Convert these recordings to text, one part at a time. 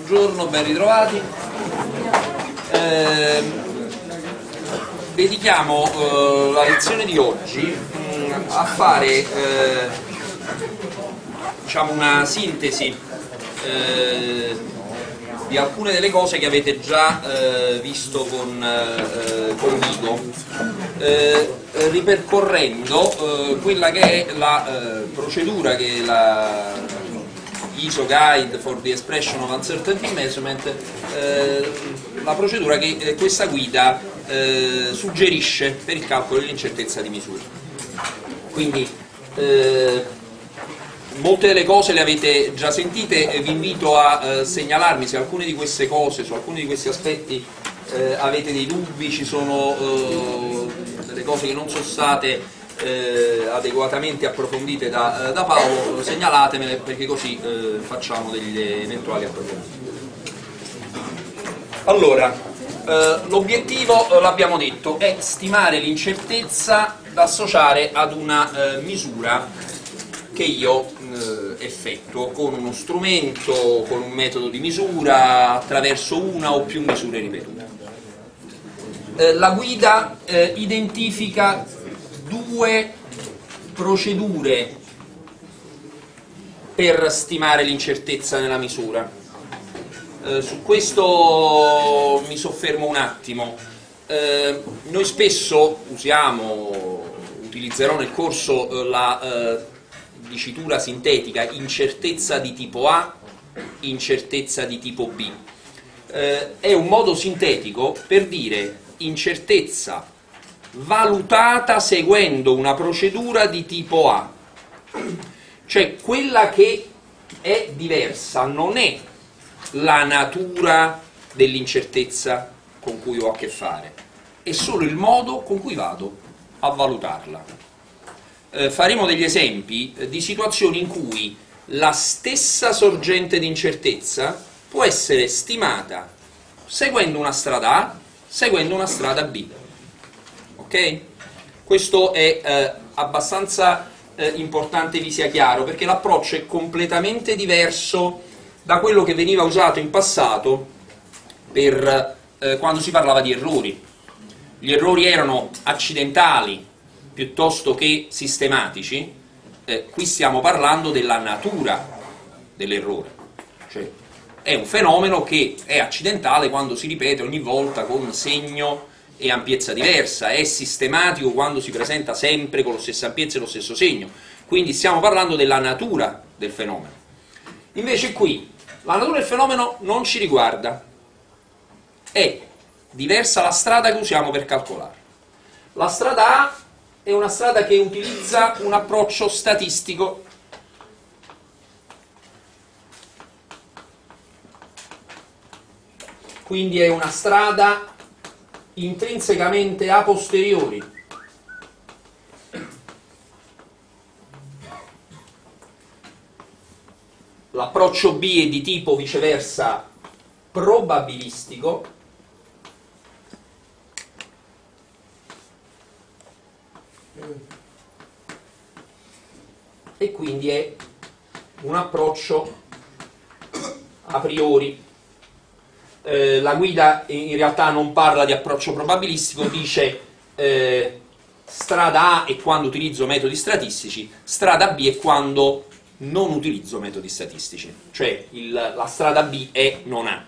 buongiorno, ben ritrovati. Dedichiamo la lezione di oggi a fare diciamo una sintesi di alcune delle cose che avete già visto con Guido, ripercorrendo quella che è la procedura che la ISO Guide for the Expression of Uncertainty Measurement, la procedura che questa guida suggerisce per il calcolo dell'incertezza di misura. Quindi molte delle cose le avete già sentite, vi invito a segnalarmi se alcune di queste cose, su alcuni di questi aspetti avete dei dubbi, ci sono delle cose che non sono state adeguatamente approfondite da Paolo, segnalatemele perché così facciamo degli eventuali approfondimenti. Allora, l'obiettivo, l'abbiamo detto, è stimare l'incertezza da associare ad una misura che io effettuo con uno strumento, con un metodo di misura, attraverso una o più misure ripetute. La guida identifica due procedure per stimare l'incertezza nella misura. Su questo mi soffermo un attimo. Noi spesso utilizzerò nel corso la dicitura sintetica incertezza di tipo A, incertezza di tipo B. È un modo sintetico per dire incertezza valutata seguendo una procedura di tipo A, cioè quella che è diversa non è la natura dell'incertezza con cui ho a che fare, è solo il modo con cui vado a valutarla. Faremo degli esempi di situazioni in cui la stessa sorgente di incertezza può essere stimata seguendo una strada A, seguendo una strada B. Ok? Questo è abbastanza importante vi sia chiaro, perché l'approccio è completamente diverso da quello che veniva usato in passato per quando si parlava di errori. Gli errori erano accidentali piuttosto che sistematici. Qui stiamo parlando della natura dell'errore, cioè è un fenomeno che è accidentale quando si ripete ogni volta con segno e ampiezza diversa, è sistematico quando si presenta sempre con la stessa ampiezza e lo stesso segno. Quindi stiamo parlando della natura del fenomeno. Invece qui la natura del fenomeno non ci riguarda, è diversa la strada che usiamo per calcolare. La strada A è una strada che utilizza un approccio statistico. Quindi è una strada intrinsecamente a posteriori. L'approccio B è di tipo viceversa probabilistico. E quindi è un approccio a priori. La guida in realtà non parla di approccio probabilistico, dice strada A è quando utilizzo metodi statistici, strada B è quando non utilizzo metodi statistici, cioè la strada B è non A.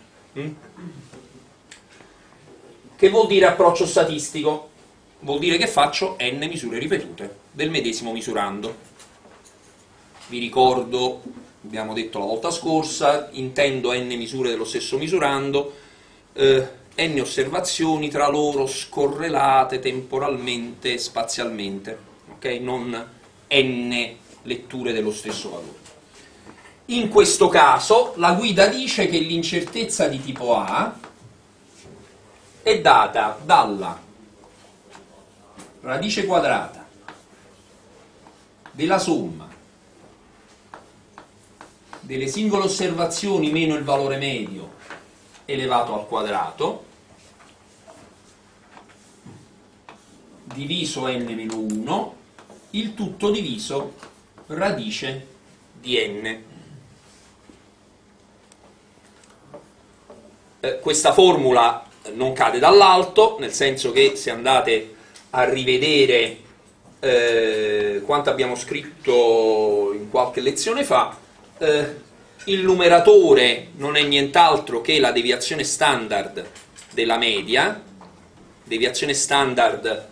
Che vuol dire approccio statistico? Vuol dire che faccio n misure ripetute del medesimo misurando. Vi ricordo, abbiamo detto la volta scorsa, intendo n misure dello stesso misurando, n osservazioni tra loro scorrelate temporalmente e spazialmente, ok? Non n letture dello stesso valore. In questo caso la guida dice che l'incertezza di tipo A è data dalla radice quadrata della somma delle singole osservazioni meno il valore medio elevato al quadrato diviso n-1, il tutto diviso radice di n. Questa formula non cade dall'alto, nel senso che se andate a rivedere quanto abbiamo scritto in qualche lezione fa, il numeratore non è nient'altro che la deviazione standard della media, deviazione standard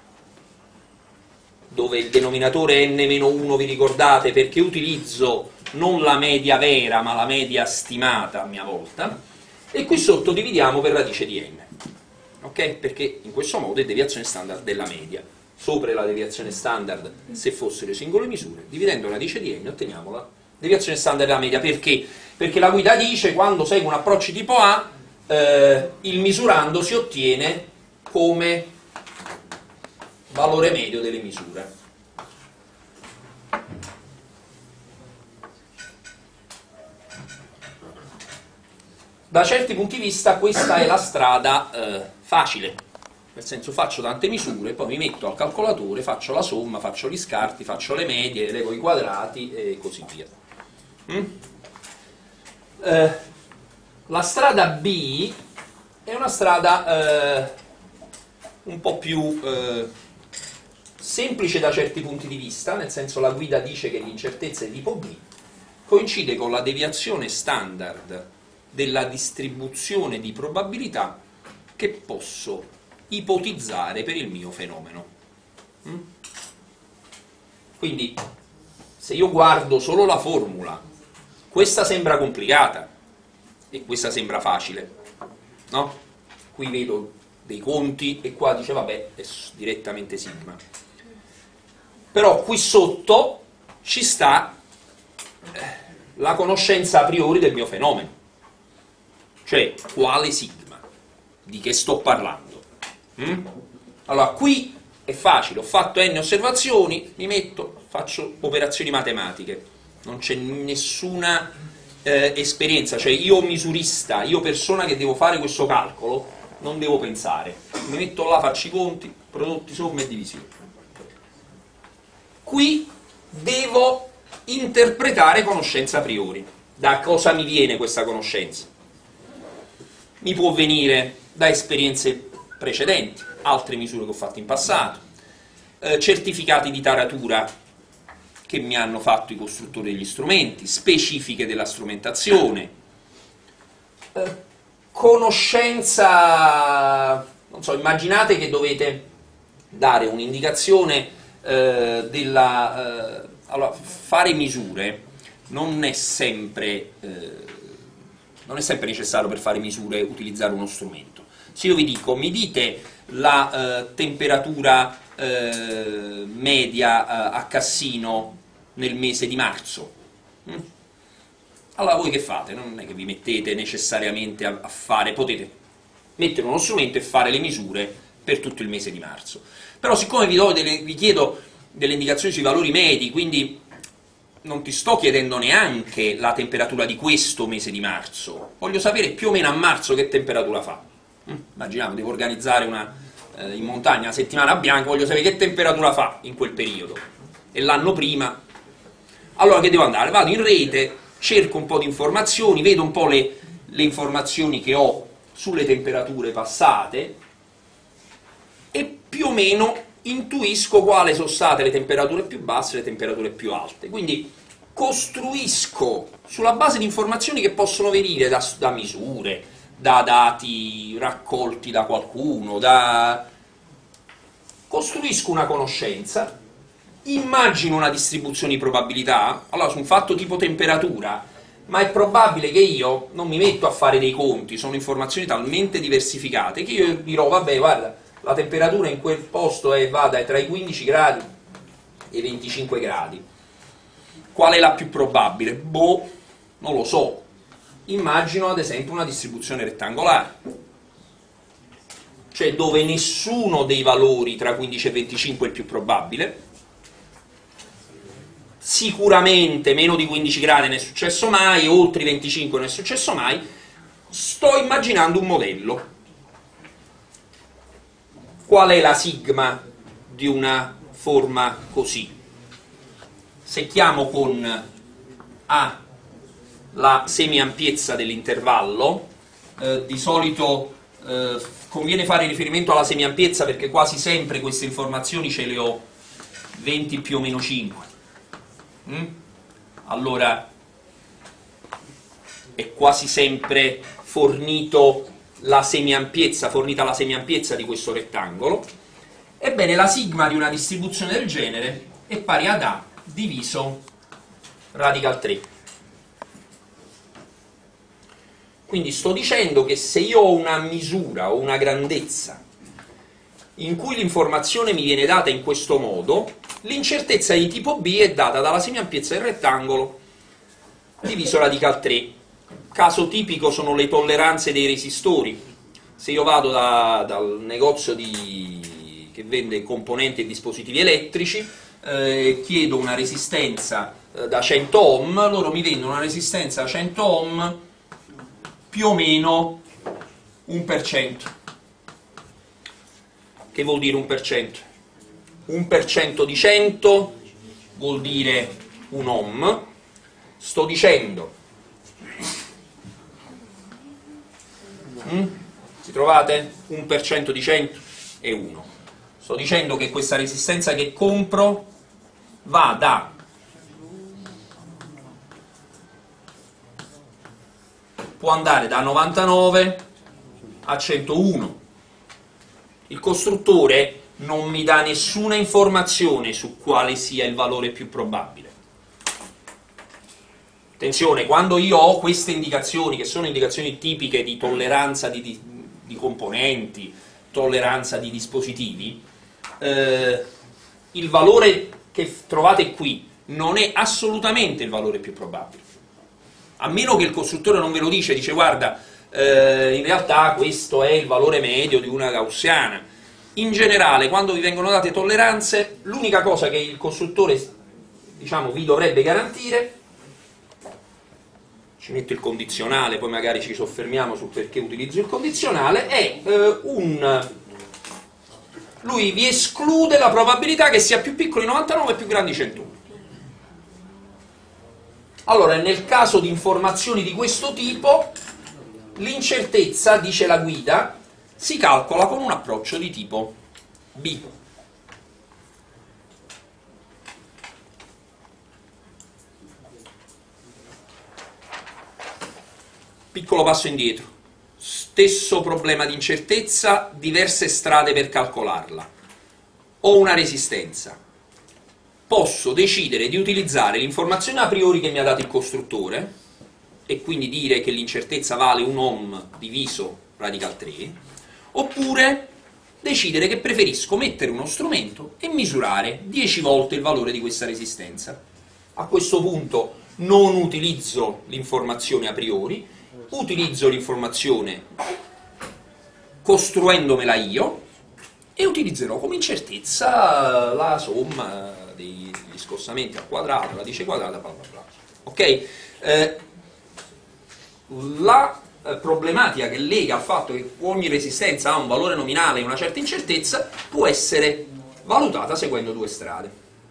dove il denominatore è n-1, vi ricordate, perché utilizzo non la media vera ma la media stimata a mia volta, e qui sotto dividiamo per radice di n, ok? Perché in questo modo è deviazione standard della media. Sopra la deviazione standard se fossero singole misure, dividendo radice di n otteniamo la deviazione standard della media. Perché? Perché la guida dice quando segue un approccio tipo A il misurando si ottiene come valore medio delle misure. Da certi punti di vista questa è la strada facile, nel senso faccio tante misure, poi mi metto al calcolatore, faccio la somma, faccio gli scarti, faccio le medie, levo i quadrati e così via. La strada B è una strada un po' più semplice da certi punti di vista, nel senso la guida dice che l'incertezza è di tipo B, coincide con la deviazione standard della distribuzione di probabilità che posso ipotizzare per il mio fenomeno. Quindi se io guardo solo la formula, questa sembra complicata e questa sembra facile, no? Qui vedo dei conti e qua dice vabbè è direttamente sigma, però qui sotto ci sta la conoscenza a priori del mio fenomeno, cioè quale sigma, di che sto parlando. Allora qui è facile, ho fatto n osservazioni, mi metto, faccio operazioni matematiche, non c'è nessuna esperienza, cioè io misurista, io persona che devo fare questo calcolo non devo pensare, mi metto là, faccio i conti, prodotti, somme e divisioni. Qui devo interpretare conoscenza a priori. Da cosa mi viene questa conoscenza? Mi può venire da esperienze precedenti, altre misure che ho fatto in passato, certificati di taratura che mi hanno fatto i costruttori degli strumenti, specifiche della strumentazione, conoscenza, non so, immaginate che dovete dare un'indicazione allora, fare misure non è sempre necessario per fare misure utilizzare uno strumento. Se io vi dico, mi dite la temperatura media a Cassino nel mese di marzo, allora voi che fate? Non è che vi mettete necessariamente a fare, potete mettere uno strumento e fare le misure per tutto il mese di marzo, però siccome vi chiedo delle indicazioni sui valori medi, quindi non ti sto chiedendo neanche la temperatura di questo mese di marzo, voglio sapere più o meno a marzo che temperatura fa. Immaginiamo, devo organizzare in montagna una settimana bianca, voglio sapere che temperatura fa in quel periodo, e l'anno prima. Allora che devo andare? Vado in rete, cerco un po' di informazioni, vedo un po' le informazioni che ho sulle temperature passate e più o meno intuisco quali sono state le temperature più basse e le temperature più alte. Quindi costruisco sulla base di informazioni che possono venire da misure, da dati raccolti da qualcuno, costruisco una conoscenza, immagino una distribuzione di probabilità. Allora su un fatto tipo temperatura, ma è probabile che io non mi metto a fare dei conti, sono informazioni talmente diversificate che io dirò vabbè guarda, la temperatura in quel posto va tra i 15 gradi e i 25 gradi. Qual è la più probabile? Boh, non lo so. Immagino ad esempio una distribuzione rettangolare, cioè dove nessuno dei valori tra 15 e 25 è il più probabile, sicuramente meno di 15 gradi non è successo mai, oltre i 25 non è successo mai. Sto immaginando un modello. Qual è la sigma di una forma così? Se chiamo con A la semiampiezza dell'intervallo, di solito conviene fare riferimento alla semiampiezza perché quasi sempre queste informazioni ce le ho 20 più o meno 5. Allora è quasi sempre fornita la semiampiezza di questo rettangolo. Ebbene, la sigma di una distribuzione del genere è pari ad A diviso radical 3. Quindi sto dicendo che se io ho una misura o una grandezza in cui l'informazione mi viene data in questo modo, l'incertezza di tipo B è data dalla semiampiezza del rettangolo diviso radical 3. Caso tipico sono le tolleranze dei resistori. Se io vado dal negozio che vende componenti e dispositivi elettrici, chiedo una resistenza da 100 ohm, loro mi vendono una resistenza da 100 ohm più o meno 1%. Che vuol dire 1%? 1% di 100 vuol dire 1 ohm. Sto dicendo, si trovate? 1% di 100 è 1. Sto dicendo che questa resistenza che compro va può andare da 99 a 101. Il costruttore non mi dà nessuna informazione su quale sia il valore più probabile. Attenzione, quando io ho queste indicazioni, che sono indicazioni tipiche di tolleranza di componenti, tolleranza di dispositivi, il valore che trovate qui non è assolutamente il valore più probabile. A meno che il costruttore non ve lo dice guarda, in realtà questo è il valore medio di una gaussiana. In generale, quando vi vengono date tolleranze, l'unica cosa che il costruttore, diciamo, vi dovrebbe garantire, ci metto il condizionale, poi magari ci soffermiamo sul perché utilizzo il condizionale, è lui vi esclude la probabilità che sia più piccolo di 99 e più grande di 101. Allora, nel caso di informazioni di questo tipo, l'incertezza, dice la guida, si calcola con un approccio di tipo B. Piccolo passo indietro. Stesso problema di incertezza, diverse strade per calcolarla. Ho una resistenza. Posso decidere di utilizzare l'informazione a priori che mi ha dato il costruttore e quindi dire che l'incertezza vale 1 ohm diviso radical 3, oppure decidere che preferisco mettere uno strumento e misurare 10 volte il valore di questa resistenza. A questo punto non utilizzo l'informazione a priori, utilizzo l'informazione costruendomela io e utilizzerò come incertezza la somma degli scostamenti al quadrato, radice quadrata, bla bla bla. Ok? La problematica che lega al fatto che ogni resistenza ha un valore nominale e una certa incertezza può essere valutata seguendo due strade.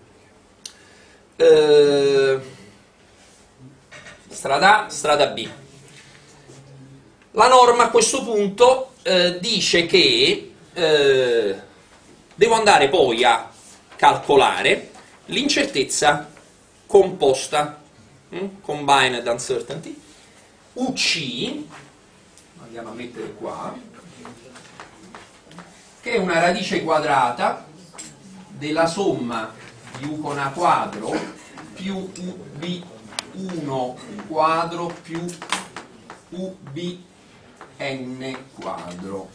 Strada A, strada B. La norma a questo punto dice che devo andare poi a calcolare l'incertezza composta, combined uncertainty, UC, andiamo a mettere qua, che è una radice quadrata della somma di U con A quadro più UB1 quadro più UBN quadro.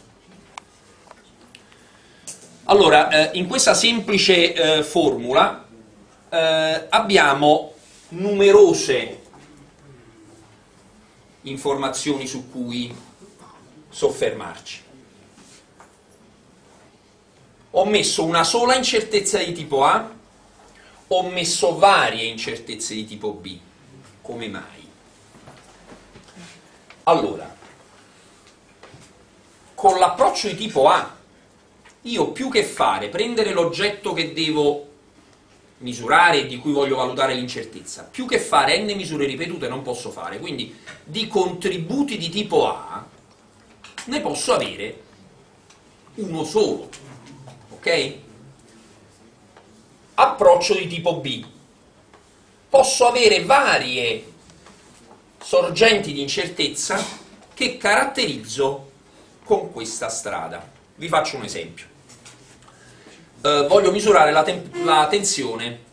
Allora, in questa semplice formula abbiamo numerose informazioni su cui soffermarci. Ho messo una sola incertezza di tipo A, ho messo varie incertezze di tipo B. Come mai? Allora, con l'approccio di tipo A, io più che fare, prendere l'oggetto che devo misurare e di cui voglio valutare l'incertezza, più che fare n misure ripetute non posso fare, quindi di contributi di tipo A ne posso avere uno solo, ok? Approccio di tipo B. Posso avere varie sorgenti di incertezza che caratterizzo con questa strada. Vi faccio un esempio. Voglio misurare la tensione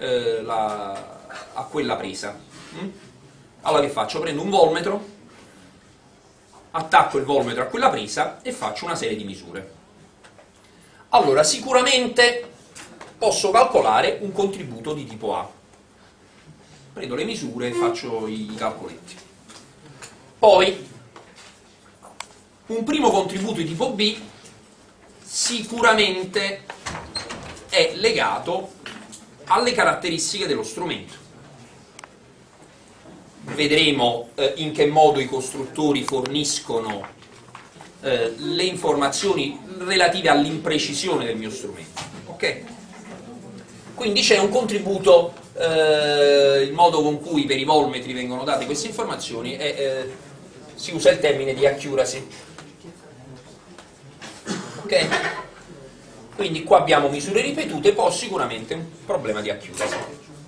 a quella presa. Allora che faccio? Prendo un volmetro, attacco il volmetro a quella presa e faccio una serie di misure. Allora, sicuramente posso calcolare un contributo di tipo A. Prendo le misure e faccio i calcoletti. Poi, un primo contributo di tipo B sicuramente è legato alle caratteristiche dello strumento. Vedremo in che modo i costruttori forniscono le informazioni relative all'imprecisione del mio strumento. Ok? Quindi c'è un contributo, il modo con cui per i volmetri vengono date queste informazioni è, si usa il termine di accuracy. Ok? Quindi qua abbiamo misure ripetute, poi sicuramente un problema di accuracy.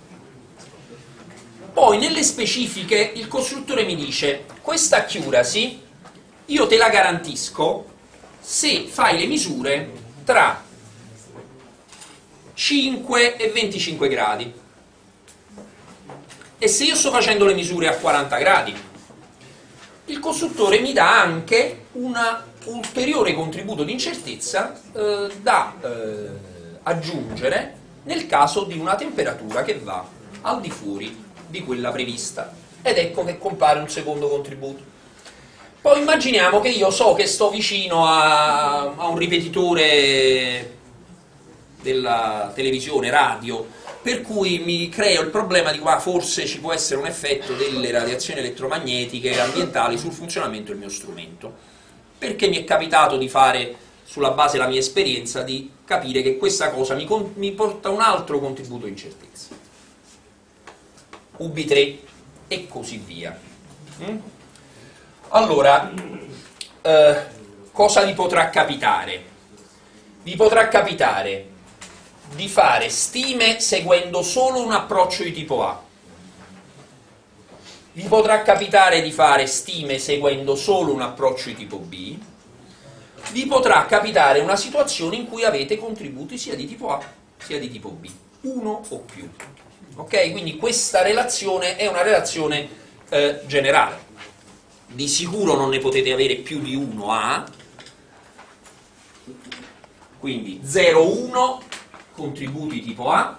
Poi nelle specifiche il costruttore mi dice: questa accuracy io te la garantisco se fai le misure tra 5 e 25 gradi. E se io sto facendo le misure a 40 gradi, il costruttore mi dà anche un ulteriore contributo di incertezza da aggiungere nel caso di una temperatura che va al di fuori di quella prevista. Ed ecco che compare un secondo contributo. Poi immaginiamo che io so che sto vicino a un ripetitore della televisione, radio, per cui mi creo il problema di qua forse ci può essere un effetto delle radiazioni elettromagnetiche ambientali sul funzionamento del mio strumento, perché mi è capitato di fare, sulla base della mia esperienza, di capire che questa cosa mi porta un altro contributo di incertezza. UB3 e così via. Allora, cosa vi potrà capitare? Vi potrà capitare di fare stime seguendo solo un approccio di tipo A. Vi potrà capitare di fare stime seguendo solo un approccio di tipo B. Vi potrà capitare una situazione in cui avete contributi sia di tipo A sia di tipo B, uno o più. Ok? Quindi questa relazione è una relazione generale. Di sicuro non ne potete avere più di uno A, quindi 0,1 contributi tipo A,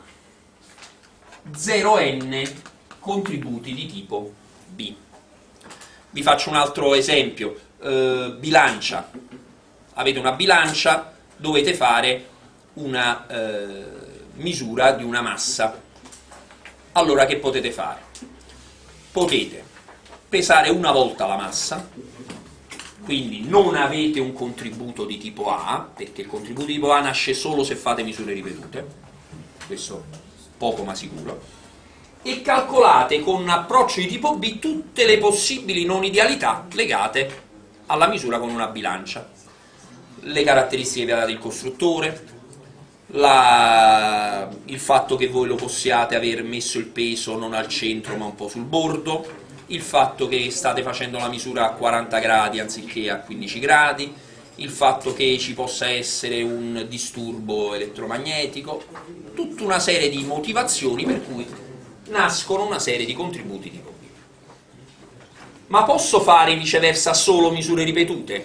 0n contributi di tipo B. Vi faccio un altro esempio, bilancia. Avete una bilancia, dovete fare una misura di una massa. Allora che potete fare? Potete pesare una volta la massa, quindi non avete un contributo di tipo A, perché il contributo di tipo A nasce solo se fate misure ripetute, questo poco ma sicuro, e calcolate con un approccio di tipo B tutte le possibili non idealità legate alla misura con una bilancia. Le caratteristiche che vi ha dato il costruttore, il fatto che voi lo possiate aver messo il peso non al centro ma un po' sul bordo, il fatto che state facendo la misura a 40 gradi anziché a 15 gradi, il fatto che ci possa essere un disturbo elettromagnetico, tutta una serie di motivazioni per cui nascono una serie di contributi tipo B. Ma posso fare viceversa solo misure ripetute?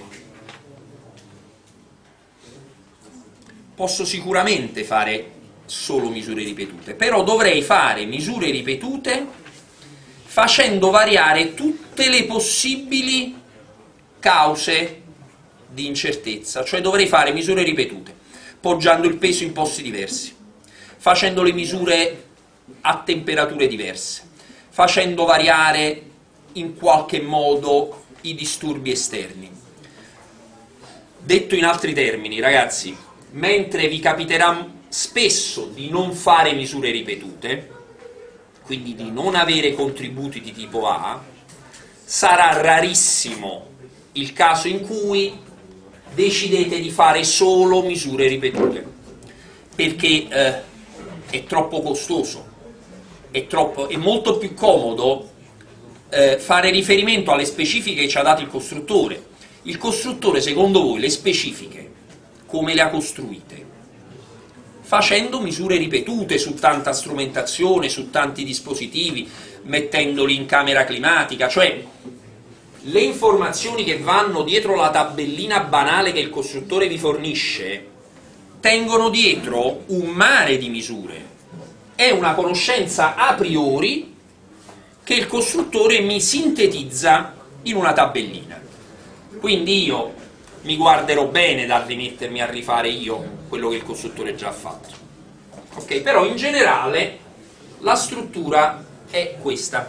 Posso sicuramente fare solo misure ripetute, però dovrei fare misure ripetute facendo variare tutte le possibili cause di incertezza, cioè dovrei fare misure ripetute, poggiando il peso in posti diversi, facendo le misure a temperature diverse, facendo variare in qualche modo i disturbi esterni. Detto in altri termini, ragazzi, mentre vi capiterà spesso di non fare misure ripetute, quindi di non avere contributi di tipo A, sarà rarissimo il caso in cui decidete di fare solo misure ripetute, perché è troppo costoso, è molto più comodo fare riferimento alle specifiche che ci ha dato il costruttore. Il costruttore, secondo voi, le specifiche come le ha costruite? Facendo misure ripetute su tanta strumentazione, su tanti dispositivi, mettendoli in camera climatica, cioè le informazioni che vanno dietro la tabellina banale che il costruttore vi fornisce tengono dietro un mare di misure. È una conoscenza a priori che il costruttore mi sintetizza in una tabellina. Quindi io mi guarderò bene dal rimettermi a rifare io quello che il costruttore già ha fatto. Ok? Però in generale la struttura è questa.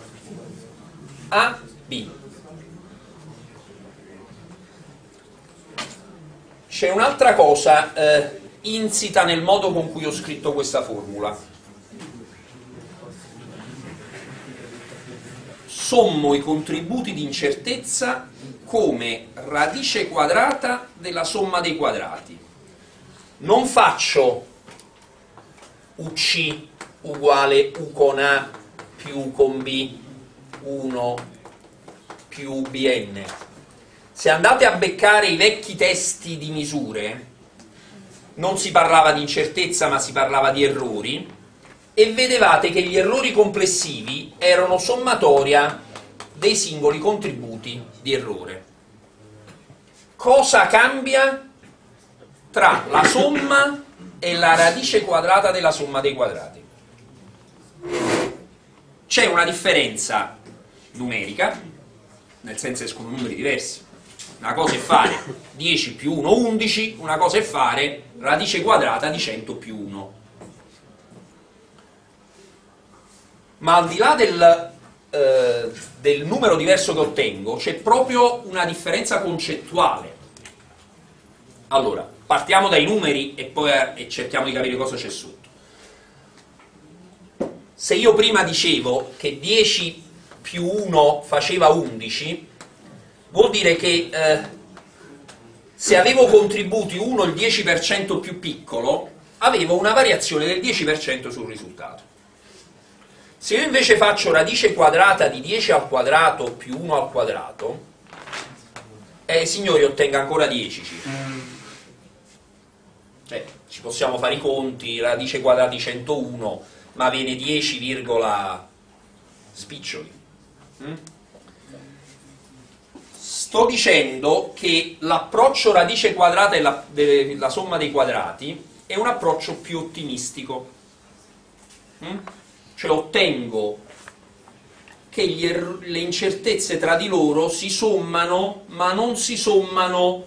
A, B. C'è un'altra cosa insita nel modo con cui ho scritto questa formula. Sommo i contributi di incertezza come radice quadrata della somma dei quadrati. Non faccio UC uguale U con A più U con B, 1 più Bn. Se andate a beccare i vecchi testi di misure, non si parlava di incertezza ma si parlava di errori, e vedevate che gli errori complessivi erano sommatoria dei singoli contributi di errore. Cosa cambia tra la somma e la radice quadrata della somma dei quadrati? C'è una differenza numerica, nel senso escono numeri diversi. Una cosa è fare 10 più 1, 11, una cosa è fare radice quadrata di 100 più 1. Ma al di là del numero diverso che ottengo, c'è proprio una differenza concettuale. Allora, partiamo dai numeri e poi cerchiamo di capire cosa c'è sotto. Se io prima dicevo che 10 più 1 faceva 11, vuol dire che se avevo contributi 1 il 10% più piccolo, avevo una variazione del 10% sul risultato. Se io invece faccio radice quadrata di 10 al quadrato più 1 al quadrato, signori, ottengo ancora 10 circa. Ci possiamo fare i conti, radice quadrata di 101, ma viene 10, spiccioli. Sto dicendo che l'approccio radice quadrata della somma dei quadrati è un approccio più ottimistico. Cioè ottengo che le incertezze tra di loro si sommano, ma non si sommano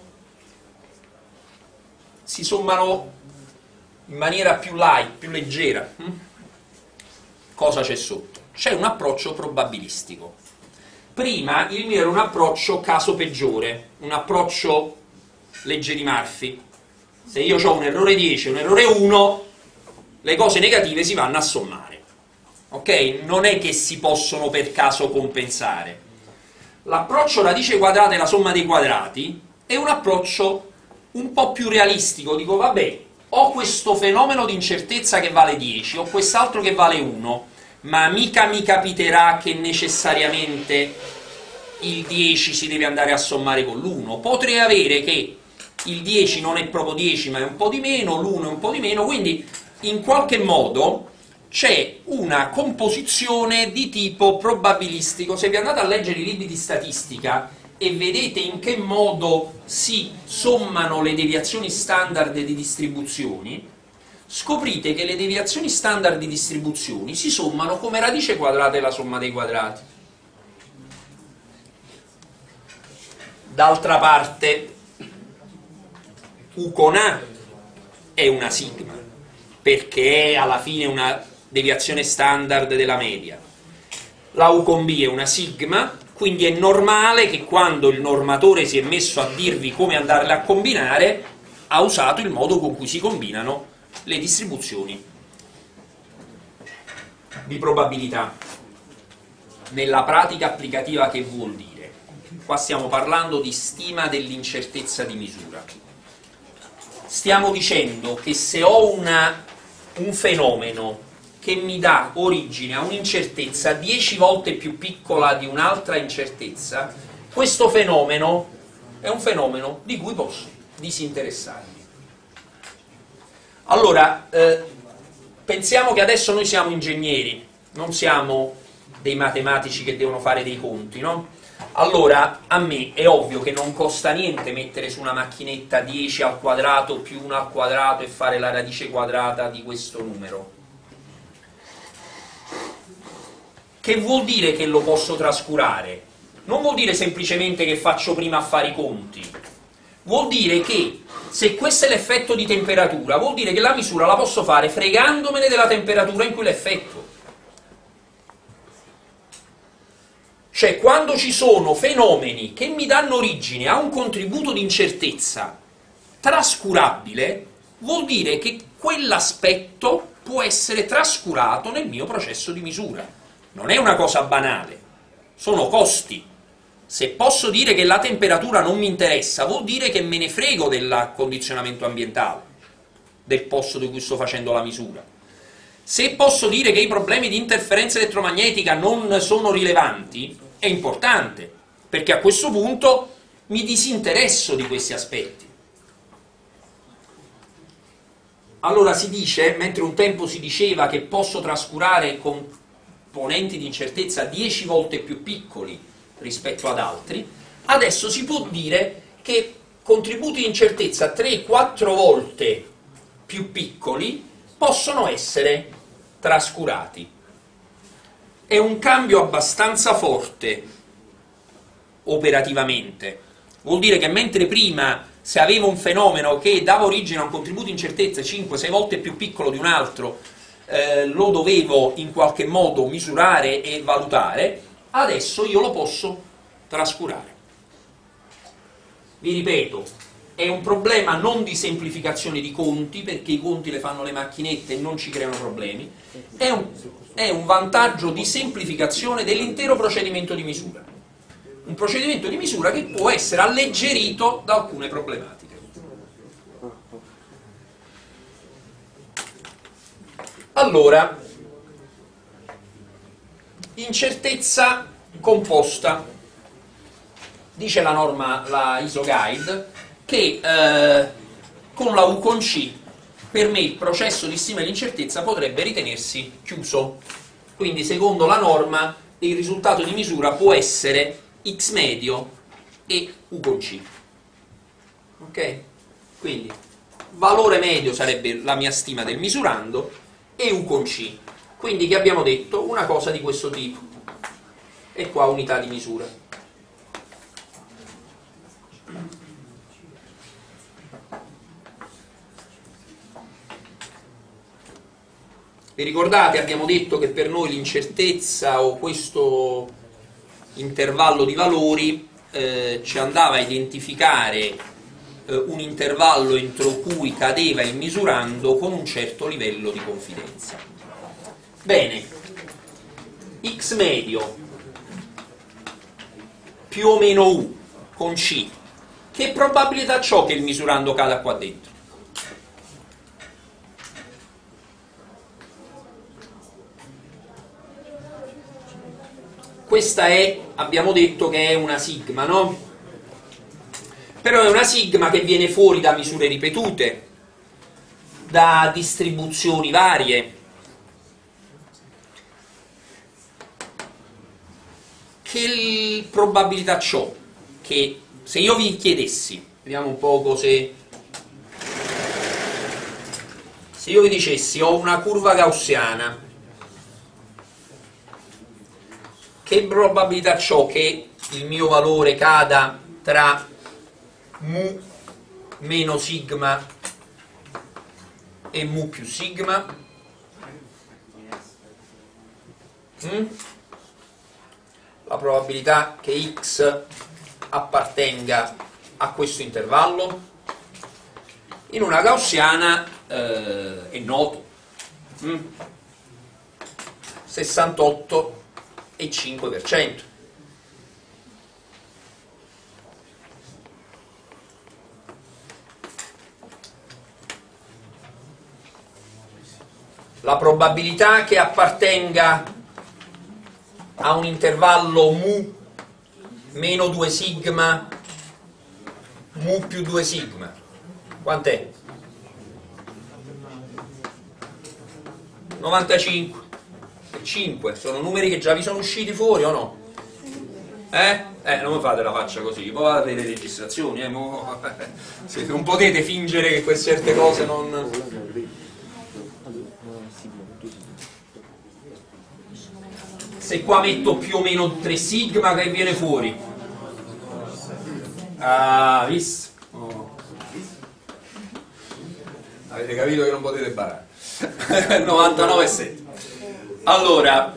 in maniera più light, più leggera. Cosa c'è sotto? C'è un approccio probabilistico. Prima il mio era un approccio caso peggiore, un approccio legge di Murphy. Se io ho un errore 10 e un errore 1, le cose negative si vanno a sommare. Ok? Non è che si possono per caso compensare. L'approccio radice quadrata e la somma dei quadrati è un approccio un po' più realistico. Dico, vabbè, ho questo fenomeno di incertezza che vale 10, ho quest'altro che vale 1, ma mica mi capiterà che necessariamente il 10 si deve andare a sommare con l'1. Potrei avere che il 10 non è proprio 10 ma è un po' di meno, l'1 è un po' di meno, quindi in qualche modo c'è una composizione di tipo probabilistico. Se vi andate a leggere i libri di statistica e vedete in che modo si sommano le deviazioni standard di distribuzioni, scoprite che le deviazioni standard di distribuzioni si sommano come radice quadrata della somma dei quadrati. D'altra parte, U con A è una sigma, perché è alla fine una deviazione standard della media. La U con B è una sigma, quindi è normale che quando il normatore si è messo a dirvi come andarle a combinare, ha usato il modo con cui si combinano le distribuzioni di probabilità. Nella pratica applicativa che vuol dire? Qua stiamo parlando di stima dell'incertezza di misura. Stiamo dicendo che se ho un fenomeno che mi dà origine a un'incertezza 10 volte più piccola di un'altra incertezza, questo fenomeno è un fenomeno di cui posso disinteressarmi. Allora, pensiamo che adesso noi siamo ingegneri, non siamo dei matematici che devono fare dei conti, no? Allora, a me è ovvio che non costa niente mettere su una macchinetta 10 al quadrato più 1 al quadrato e fare la radice quadrata di questo numero. Che vuol dire che lo posso trascurare? Non vuol dire semplicemente che faccio prima a fare i conti. Vuol dire che se questo è l'effetto di temperatura, vuol dire che la misura la posso fare fregandomene della temperatura in cui l'effetto. Cioè, quando ci sono fenomeni che mi danno origine a un contributo di incertezza trascurabile, vuol dire che quell'aspetto può essere trascurato nel mio processo di misura. Non è una cosa banale, sono costi. Se posso dire che la temperatura non mi interessa, vuol dire che me ne frego del condizionamento ambientale, del posto di cui sto facendo la misura. Se posso dire che i problemi di interferenza elettromagnetica non sono rilevanti, è importante, perché a questo punto mi disinteresso di questi aspetti. Allora si dice, mentre un tempo si diceva che posso trascurare componenti di incertezza 10 volte più piccoli rispetto ad altri, adesso si può dire che contributi di incertezza 3-4 volte più piccoli possono essere trascurati. È un cambio abbastanza forte operativamente. Vuol dire che mentre prima, se avevo un fenomeno che dava origine a un contributo di incertezza 5-6 volte più piccolo di un altro, lo dovevo in qualche modo misurare e valutare, adesso io lo posso trascurare. Vi ripeto, è un problema non di semplificazione di conti, perché i conti le fanno le macchinette e non ci creano problemi, è un vantaggio di semplificazione dell'intero procedimento di misura. Un procedimento di misura che può essere alleggerito da alcune problematiche. Allora, incertezza composta. Dice la norma, la ISO Guide, che con la U con C per me il processo di stima dell'incertezza potrebbe ritenersi chiuso. Quindi, secondo la norma, il risultato di misura può essere X medio e U con C. Ok? Quindi, valore medio sarebbe la mia stima del misurando e U con C. Quindi, che abbiamo detto? Una cosa di questo tipo. E qua unità di misura. Vi ricordate, abbiamo detto che per noi l'incertezza o questo intervallo di valori ci andava a identificare un intervallo entro cui cadeva il misurando con un certo livello di confidenza. Bene, X medio più o meno U con C, che probabilità c'ho che il misurando cada qua dentro? Questa è, abbiamo detto che è una sigma, no? Però è una sigma che viene fuori da misure ripetute, da distribuzioni varie. Che probabilità c'ho? Che se io vi chiedessi, vediamo un poco se io vi dicessi ho una curva gaussiana, che probabilità c'ho che il mio valore cada tra mu meno sigma e mu più sigma? La probabilità che x appartenga a questo intervallo in una gaussiana è noto, 68,5%. la probabilità che appartenga a un intervallo mu meno 2 sigma, mu più 2 sigma, quant'è? 95 e 5, sono numeri che già vi sono usciti fuori o no? Non mi fate la faccia così, poi fate le registrazioni, se non potete fingere che queste certe cose non... Se qua metto più o meno 3 sigma, che viene fuori? Ah, visto? Oh. Avete capito che non potete barare. 99,7. Allora,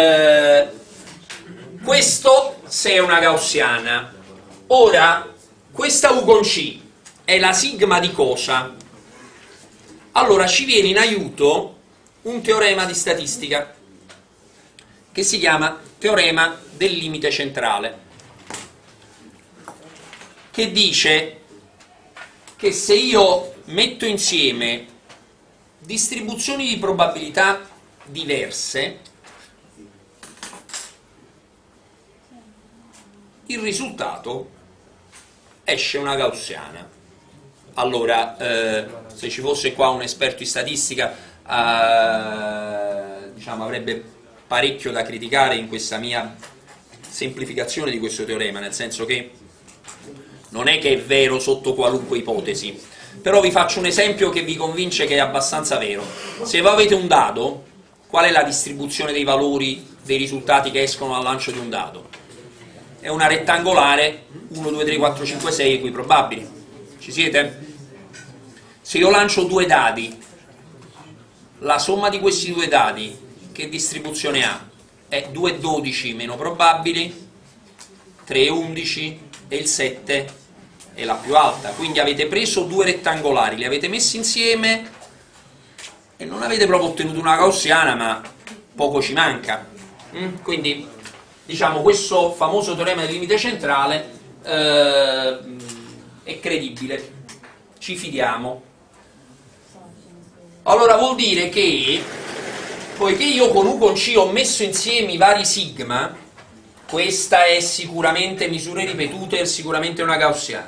questo se è una gaussiana. Ora, questa U con C è la sigma di cosa? Allora ci viene in aiuto un teorema di statistica che si chiama teorema del limite centrale, che dice che se io metto insieme distribuzioni di probabilità diverse, il risultato esce una gaussiana. Allora, se ci fosse qua un esperto di statistica, diciamo, avrebbe parecchio da criticare in questa mia semplificazione di questo teorema, nel senso che non è che è vero sotto qualunque ipotesi, però vi faccio un esempio che vi convince che è abbastanza vero. Se voi avete un dado, qual è la distribuzione dei valori dei risultati che escono dal lancio di un dado? È una rettangolare 1, 2, 3, 4, 5, 6 equiprobabili. Ci siete? Se io lancio 2 dadi, la somma di questi 2 dadi che distribuzione ha? È 2 12 meno probabili, 3 11 e il 7 è la più alta. Quindi avete preso 2 rettangolari, li avete messi insieme e non avete proprio ottenuto una gaussiana, ma poco ci manca. Quindi, diciamo, questo famoso teorema del limite centrale è credibile, ci fidiamo. Allora vuol dire che, poiché io con U con C ho messo insieme i vari sigma, questa è sicuramente misure ripetute, è sicuramente una gaussiana.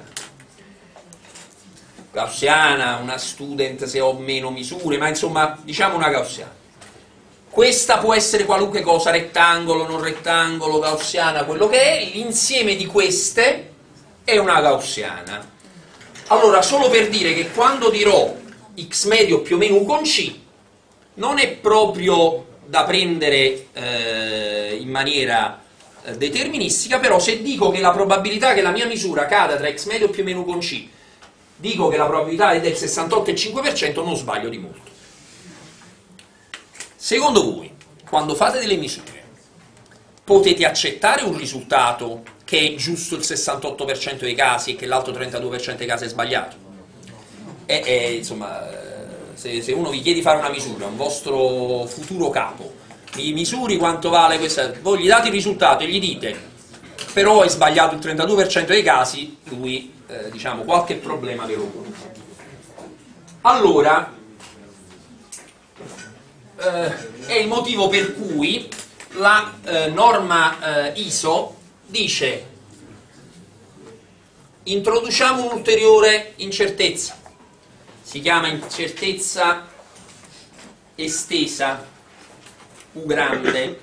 Gaussiana, una student se ho meno misure, ma insomma diciamo una gaussiana. Questa può essere qualunque cosa, rettangolo, non rettangolo, gaussiana, quello che è, l'insieme di queste è una gaussiana. Allora, solo per dire che quando dirò x medio più o meno U con C, non è proprio da prendere in maniera deterministica, però se dico che la probabilità che la mia misura cada tra x medio più o meno U con C, dico che la probabilità è del 68,5%, non sbaglio di molto. Secondo voi, quando fate delle misure, potete accettare un risultato che è giusto il 68% dei casi e che l'altro 32% dei casi è sbagliato? Insomma, se uno vi chiede di fare una misura, un vostro futuro capo, mi misuri quanto vale questa, voi gli date il risultato e gli dite però è sbagliato il 32% dei casi, lui diciamo qualche problema ve lo pone. Allora è il motivo per cui la norma ISO dice: introduciamo un'ulteriore incertezza, si chiama incertezza estesa, U grande,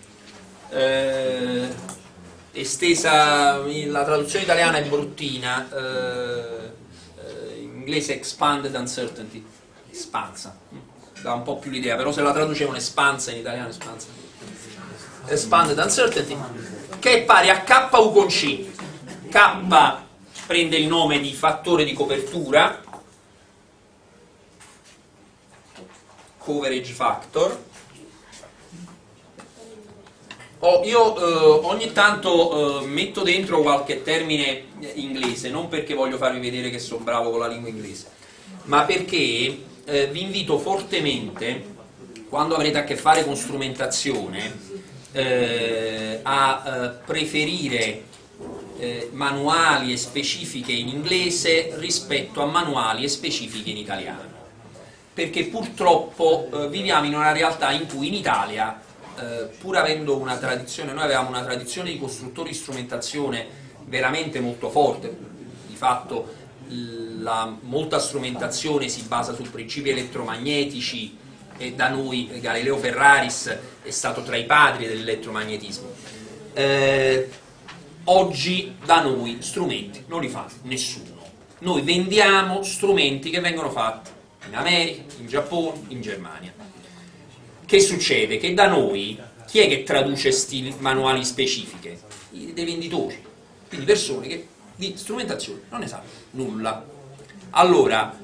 estesa, la traduzione italiana è bruttina, in inglese expanded uncertainty, espansa, dà un po' più l'idea, però se la traducevano espansa in italiano, espansa, expanded uncertainty, che è pari a KU con C. K prende il nome di fattore di copertura, coverage factor. Io ogni tanto metto dentro qualche termine inglese, non perché voglio farvi vedere che sono bravo con la lingua inglese, ma perché vi invito fortemente, quando avrete a che fare con strumentazione, a preferire manuali e specifiche in inglese rispetto a manuali e specifiche in italiano. perché purtroppo viviamo in una realtà in cui in Italia, pur avendo una tradizione, noi avevamo una tradizione di costruttori di strumentazione veramente molto forte, di fatto molta strumentazione si basa su principi elettromagnetici e da noi Galileo Ferraris è stato tra i padri dell'elettromagnetismo. Oggi da noi strumenti non li fa nessuno. Noi vendiamo strumenti che vengono fatti in America, in Giappone, in Germania. Che succede? Che da noi chi è che traduce manuali specifiche? Dei venditori, quindi persone che di strumentazione non ne sanno nulla. Allora,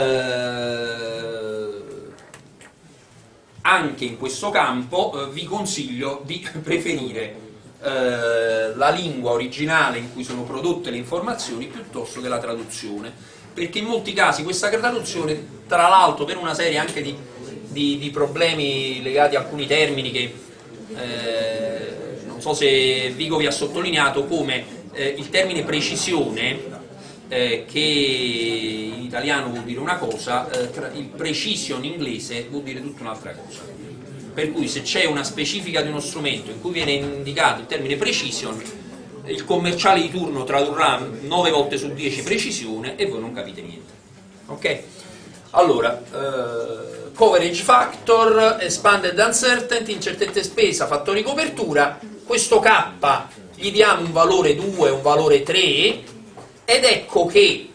anche in questo campo vi consiglio di preferire la lingua originale in cui sono prodotte le informazioni piuttosto che la traduzione, perché in molti casi questa traduzione, tra l'altro per una serie anche di problemi legati a alcuni termini che non so se Vigo vi ha sottolineato, come il termine precisione, che in italiano vuol dire una cosa, il precision in inglese vuol dire tutta un'altra cosa. Per cui se c'è una specifica di uno strumento in cui viene indicato il termine precision, il commerciale di turno tradurrà 9 volte su 10 precisione e voi non capite niente. Ok? Allora, coverage factor, expanded uncertainty, incertezza spesa, fattori copertura, questo K gli diamo un valore 2, un valore 3, ed ecco che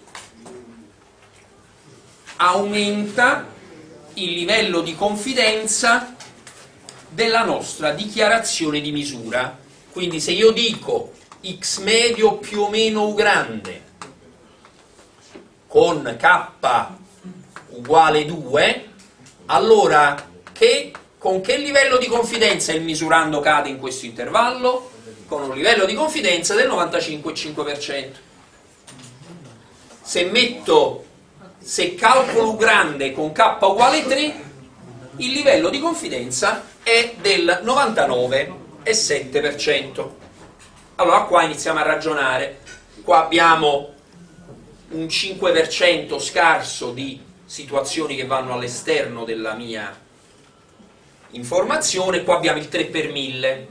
aumenta il livello di confidenza della nostra dichiarazione di misura. Quindi se io dico x medio più o meno u grande con k uguale 2, allora con che livello di confidenza il misurando cade in questo intervallo? Con un livello di confidenza del 95,5%. Se calcolo grande con k uguale 3, il livello di confidenza è del 99,7%. Allora qua iniziamo a ragionare. Qua abbiamo un 5% scarso di situazioni che vanno all'esterno della mia informazione, qua abbiamo il 3 per 1000.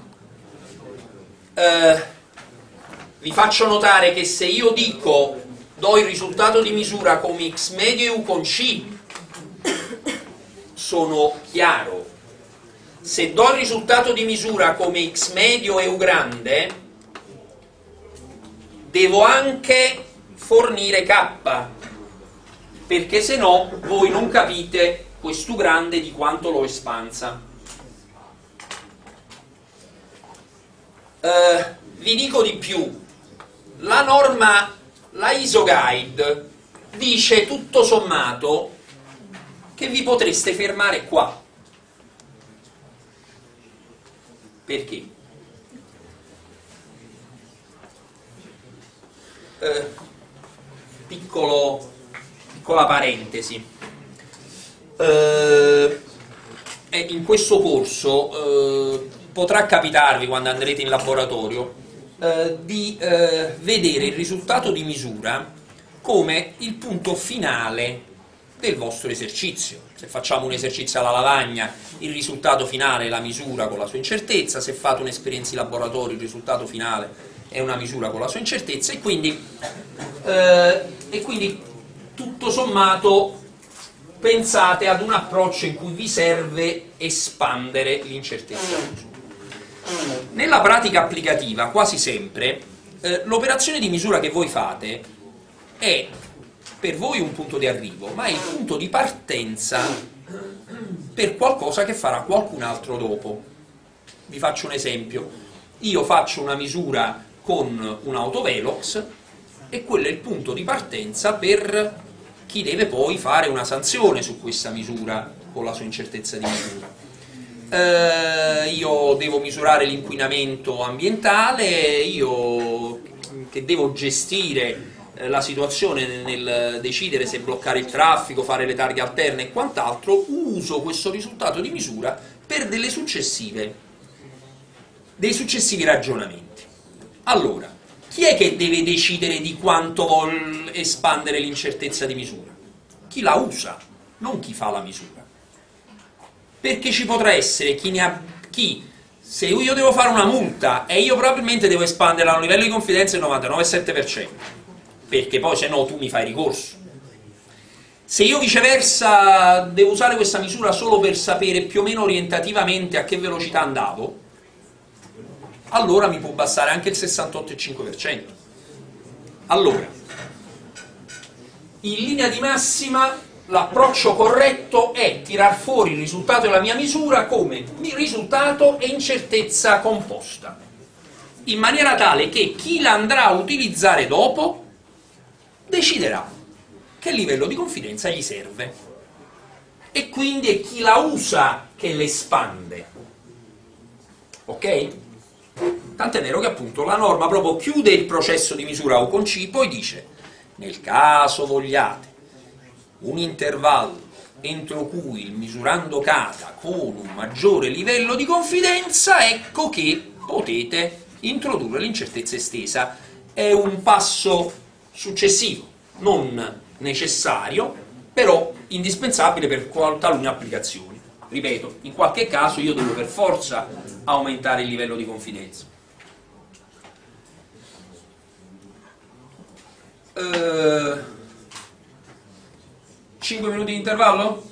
Vi faccio notare che se io do il risultato di misura come x medio e u con c, sono chiaro. Se do il risultato di misura come x medio e u grande, devo anche fornire k, perché se no voi non capite questo grande di quanto l'ho espansa. Vi dico di più, la norma, la ISO Guide dice tutto sommato che vi potreste fermare qua. Perché? Piccola parentesi. In questo corso potrà capitarvi, quando andrete in laboratorio, di vedere il risultato di misura come il punto finale del vostro esercizio. Se facciamo un esercizio alla lavagna, il risultato finale è la misura con la sua incertezza; se fate un'esperienza in laboratorio, il risultato finale è una misura con la sua incertezza, e quindi tutto sommato pensate ad un approccio in cui vi serve espandere l'incertezza. Nella pratica applicativa, quasi sempre, l'operazione di misura che voi fate è per voi un punto di arrivo, ma è il punto di partenza per qualcosa che farà qualcun altro dopo. Vi faccio un esempio. Io faccio una misura con un autovelox e quello è il punto di partenza per chi deve poi fare una sanzione su questa misura con la sua incertezza di misura. Io devo misurare l'inquinamento ambientale, io che devo gestire la situazione nel decidere se bloccare il traffico, fare le targhe alterne e quant'altro, uso questo risultato di misura per dei successivi ragionamenti. Allora, chi è che deve decidere di quanto vuol espandere l'incertezza di misura? Chi la usa. non chi fa la misura. Perché ci potrà essere chi, se io devo fare una multa e io probabilmente devo espanderla a un livello di confidenza del 99,7%, perché poi se no tu mi fai ricorso. Se io viceversa devo usare questa misura solo per sapere più o meno orientativamente a che velocità andavo, allora mi può bastare anche il 68,5%. Allora, in linea di massima, l'approccio corretto è tirar fuori il risultato della mia misura come risultato e incertezza composta, in maniera tale che chi la andrà a utilizzare dopo deciderà che livello di confidenza gli serve, e quindi è chi la usa che l'espande. Ok? Tant'è vero che appunto la norma proprio chiude il processo di misura U con C, poi dice: nel caso vogliate un intervallo entro cui il misurando cada con un maggiore livello di confidenza, ecco che potete introdurre l'incertezza estesa. È un passo successivo, non necessario, però indispensabile per talune applicazioni. Ripeto, in qualche caso io devo per forza aumentare il livello di confidenza. 5 minuti di intervallo?